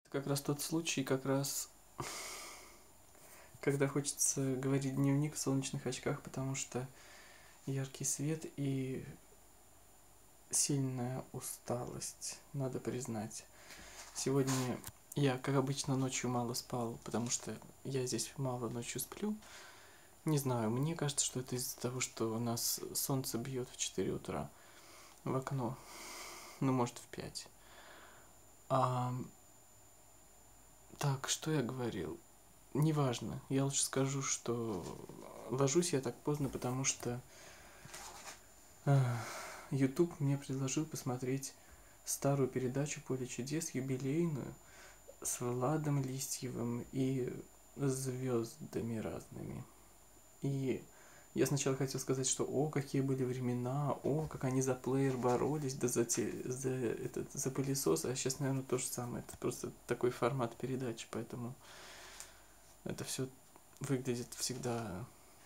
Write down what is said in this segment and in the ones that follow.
Как раз тот случай, как раз, когда хочется говорить дневник в солнечных очках, потому что яркий свет и сильная усталость, надо признать. Сегодня я, как обычно, ночью мало спал, потому что я здесь мало ночью сплю. Не знаю, мне кажется, что это из-за того, что у нас солнце бьет в 4 утра в окно, ну, может, в 5. Так, что я говорил? Неважно, я лучше скажу, что ложусь я так поздно, потому что YouTube мне предложил посмотреть старую передачу «Поле чудес», юбилейную, с Владом Листьевым и звездами разными. И я сначала хотел сказать, что какие были времена, как они за плеер боролись, да за пылесос, а сейчас, наверное, то же самое. Это просто такой формат передачи, поэтому это все выглядит всегда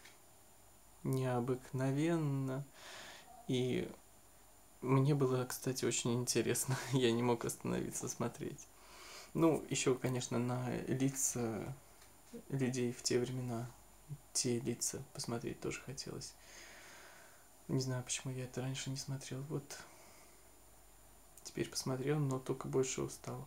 необыкновенно. И мне было, кстати, очень интересно. Я не мог остановиться смотреть. Ну, еще, конечно, на лица людей в те времена, те лица посмотреть тоже хотелось. Не знаю, почему я это раньше не смотрел. Вот теперь посмотрел, но только больше устал.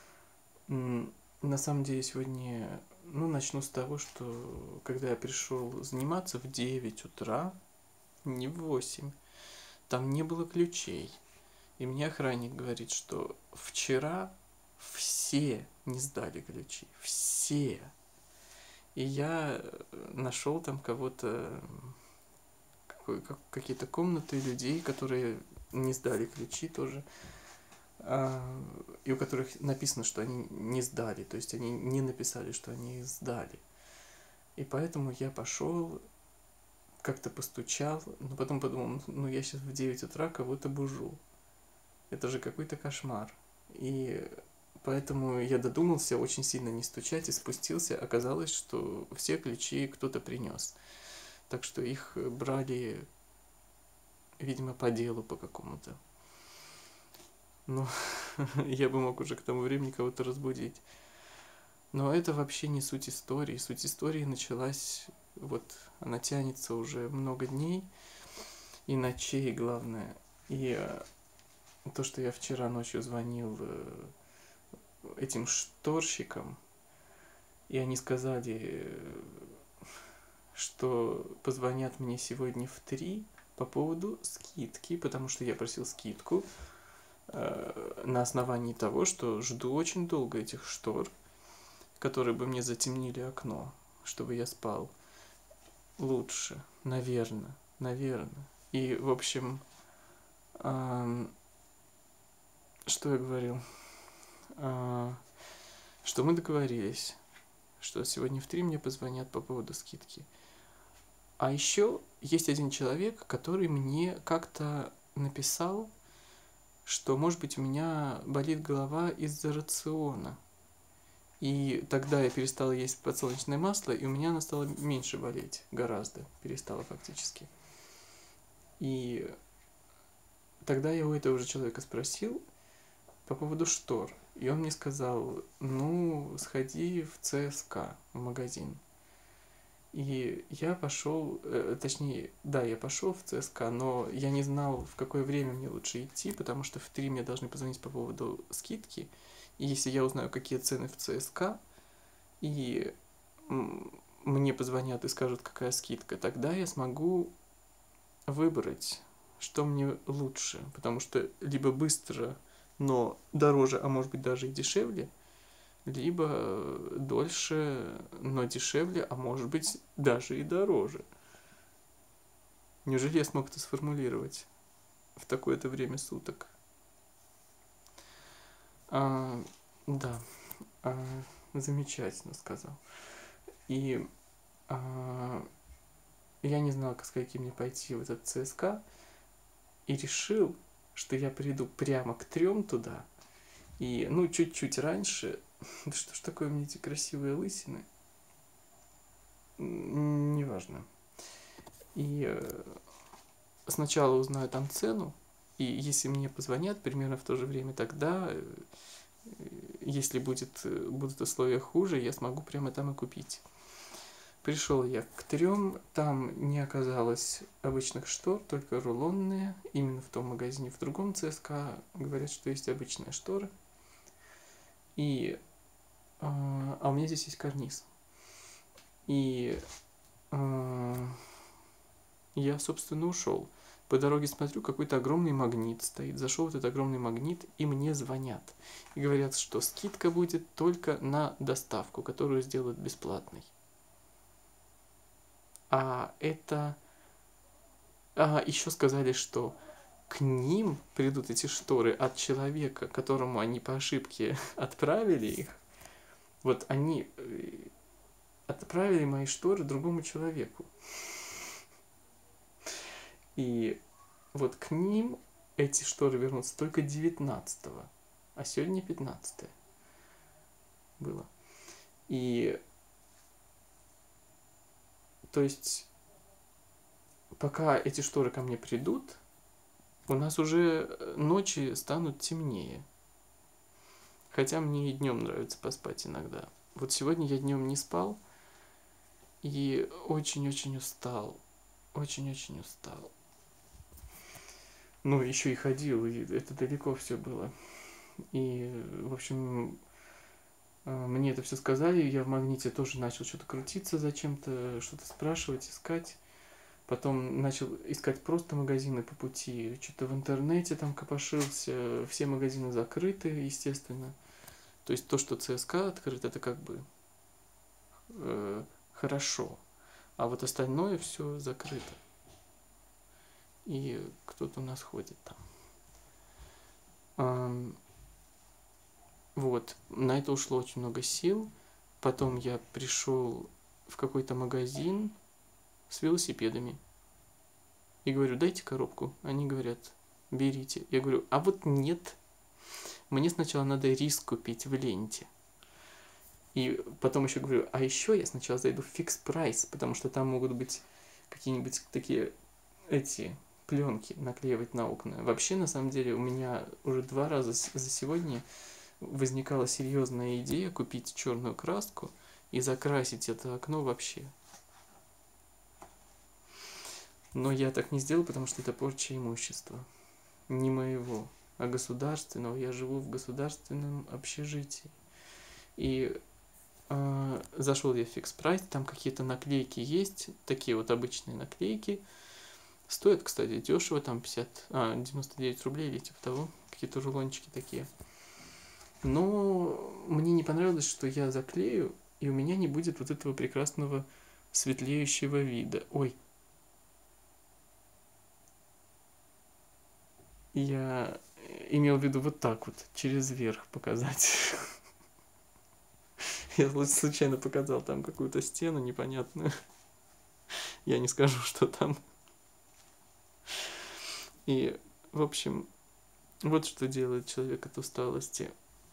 На самом деле сегодня, начну с того, что когда я пришел заниматься в 9 утра, не в 8, там не было ключей. И мне охранник говорит, что вчера все не сдали ключи. Все. И я нашел там кого-то, какие-то комнаты людей, которые не сдали ключи тоже. И у которых написано, что они не сдали. То есть они не написали, что они сдали. И поэтому я пошел, как-то постучал, но потом подумал, я сейчас в 9 утра кого-то бужу. Это же какой-то кошмар. И поэтому я додумался очень сильно не стучать и спустился. Оказалось, что все ключи кто-то принес. Так что их брали, видимо, по делу по какому-то. Я бы мог уже к тому времени кого-то разбудить. Но это вообще не суть истории. Суть истории началась, она тянется уже много дней, и ночей, главное. И то, что я вчера ночью звонил этим шторщикам, и они сказали, что позвонят мне сегодня в 3 по поводу скидки, потому что я просил скидку на основании того, что жду очень долго этих штор, которые бы мне затемнили окно, чтобы я спал лучше, наверное. И, в общем, что я говорил? Что мы договорились, что сегодня в 3 мне позвонят по поводу скидки. А еще есть один человек, который мне как-то написал, что, может быть, у меня болит голова из-за рациона. И тогда я перестала есть подсолнечное масло, и у меня оно стало меньше болеть, гораздо, перестало фактически. И тогда я у этого же человека спросил по поводу штор. И он мне сказал, сходи в ЦСКА, в магазин. И я пошел, я пошел в ЦСКА, но я не знал, в какое время мне лучше идти, потому что в 3 мне должны позвонить по поводу скидки. И если я узнаю, какие цены в ЦСКА, и мне позвонят и скажут, какая скидка, тогда я смогу выбрать, что мне лучше. Потому что либо быстро, но дороже, а может быть даже и дешевле, либо дольше, но дешевле, а может быть даже и дороже. Неужели я смог это сформулировать в такое-то время суток? Замечательно сказал. И я не знал, с каким мне пойти в этот ЦСКА, и решил, что я приду прямо к 3 туда, и, чуть-чуть раньше. Да что ж такое у меня эти красивые лысины? Неважно. И сначала узнаю там цену, и если мне позвонят примерно в то же время, тогда если будут условия хуже, я смогу прямо там и купить. Пришел я к 3, там не оказалось обычных штор, только рулонные, именно в том магазине. В другом ЦСКА говорят, что есть обычные шторы. А у меня здесь есть карниз. И я, собственно, ушел. По дороге смотрю, какой-то огромный магнит стоит. Зашел в этот огромный магнит, и мне звонят. И говорят, что скидка будет только на доставку, которую сделают бесплатной. Еще сказали, что к ним придут эти шторы от человека, которому они по ошибке отправили их. Вот они отправили мои шторы другому человеку. И вот к ним эти шторы вернутся только 19-го, а сегодня 15-е было. И то есть, пока эти шторы ко мне придут, у нас уже ночи станут темнее. Хотя мне и днем нравится поспать иногда. Вот сегодня я днем не спал и очень-очень устал. Очень-очень устал. Ну, еще и ходил, и это далеко все было. И, в общем, мне это все сказали, я в магните тоже начал что-то крутиться зачем-то, что-то спрашивать, искать. Потом начал искать просто магазины по пути, что-то в интернете там копошился, все магазины закрыты, естественно. То есть то, что ЦСКА открыт, это как бы хорошо, а вот остальное все закрыто. И кто-то у нас ходит там. Вот, на это ушло очень много сил. Потом я пришел в какой-то магазин с велосипедами. И говорю, дайте коробку. Они говорят, берите. Я говорю, а вот нет. Мне сначала надо рис купить в ленте. И потом еще говорю, а еще я сначала зайду в фикс прайс, потому что там могут быть какие-нибудь такие пленки наклеивать на окна. Вообще, на самом деле, у меня уже 2 раза за сегодня возникала серьезная идея купить черную краску и закрасить это окно вообще. Но я так не сделал, потому что это порча имущества. Не моего, а государственного. Я живу в государственном общежитии. И зашел я в фикс прайс, там какие-то наклейки есть, такие вот обычные наклейки. Стоят, кстати, дешево, там 99 рублей или типа того. Какие-то рулончики такие. Но мне не понравилось, что я заклею, и у меня не будет вот этого прекрасного светлеющего вида. Ой. Я имел в виду вот так вот, через верх показать. Я случайно показал там какую-то стену непонятную. Я не скажу, что там. И, в общем, вот что делает человек от усталости.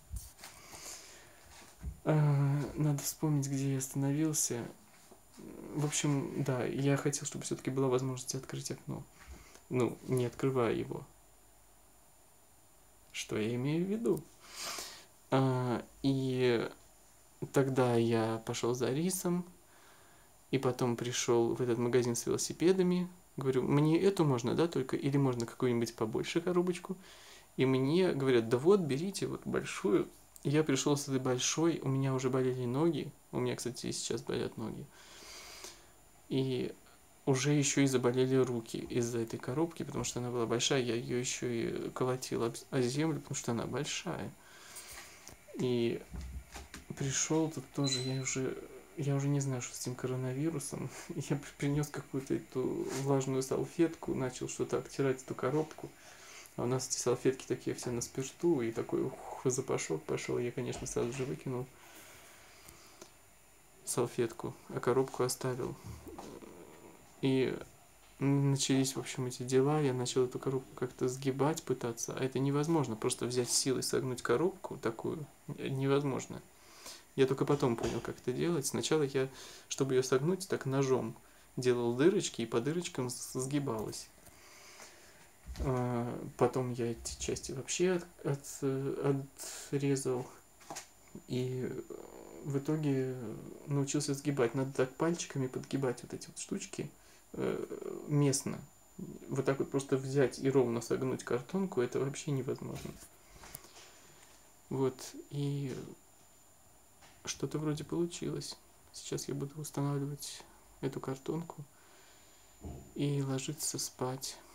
Надо вспомнить, где я остановился. В общем, да, я хотел, чтобы все-таки была возможность открыть окно. Ну, не открывая его. Что я имею в виду? И тогда я пошел за рисом, и потом пришел в этот магазин с велосипедами. Говорю, мне эту можно, да, только, или можно какую-нибудь побольше коробочку. И мне говорят, да вот, берите вот большую. Я пришел с этой большой, у меня уже болели ноги. У меня, кстати, сейчас болят ноги. И уже еще и заболели руки из-за этой коробки, потому что она была большая. Я ее еще и колотил о землю, потому что она большая. И пришел тут тоже, я уже не знаю, что с этим коронавирусом. Я принес какую-то эту влажную салфетку, начал что-то обтирать эту коробку. А у нас эти салфетки такие все на спирту, и такой запашок пошел. Я, конечно, сразу же выкинул салфетку, а коробку оставил. И начались, в общем, эти дела. Я начал эту коробку как-то сгибать, пытаться. А это невозможно. Просто взять силой, согнуть коробку такую невозможно. Я только потом понял, как это делать. Сначала я, чтобы ее согнуть, так ножом делал дырочки, и по дырочкам сгибалась. Потом я эти части вообще отрезал. И в итоге научился сгибать. Надо так пальчиками подгибать вот эти вот штучки местно. Вот так вот просто взять и ровно согнуть картонку, это вообще невозможно. Вот, и что-то вроде получилось. Сейчас я буду устанавливать эту картонку и ложиться спать.